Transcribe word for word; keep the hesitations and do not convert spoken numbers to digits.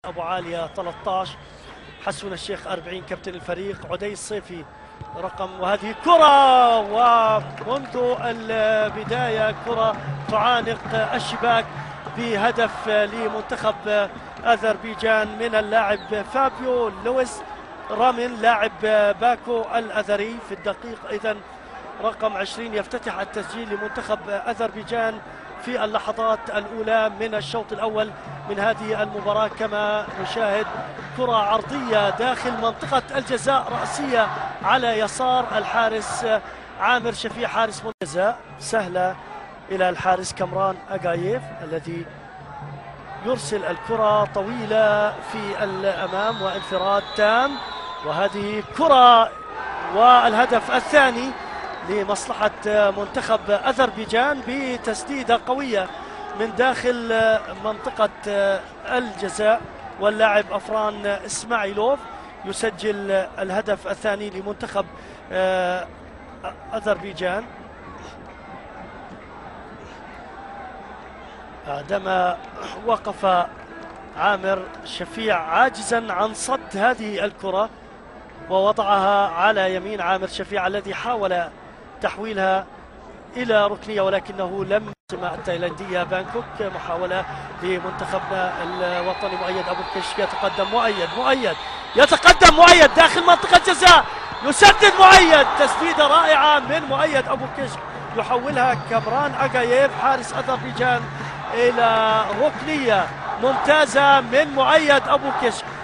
أبو عالية ثلاثة عشر، حسون الشيخ أربعين كابتن الفريق، عدي الصيفي رقم، وهذه كرة ومنذ البداية كرة تعانق الشباك بهدف لمنتخب أذربيجان من اللاعب فابيو لويس رامين لاعب باكو الأذري في الدقيق إذن رقم عشرين يفتتح التسجيل لمنتخب أذربيجان في اللحظات الأولى من الشوط الأول من هذه المباراة. كما نشاهد كرة عرضية داخل منطقة الجزاء رأسية على يسار الحارس عامر شفيع حارس الجزاء، سهلة إلى الحارس كمران أغاييف الذي يرسل الكرة طويلة في الأمام وانفراد تام، وهذه كرة والهدف الثاني لمصلحة منتخب أذربيجان بتسديدة قوية من داخل منطقة الجزاء، واللاعب أفران إسماعيلوف يسجل الهدف الثاني لمنتخب أذربيجان بعدما وقف عامر شفيع عاجزا عن صد هذه الكرة ووضعها على يمين عامر شفيع الذي حاول تحويلها إلى ركنية ولكنه لم. التايلاندية بانكوك محاولة لمنتخبنا الوطني. مؤيد أبو الكشك يتقدم، مؤيد مؤيد يتقدم مؤيد داخل منطقة جزاء، يسدد مؤيد، تسديدة رائعة من مؤيد أبو الكشك يحولها كمران أغاييف حارس أذربيجان إلى ركنية ممتازة من مؤيد أبو الكشك.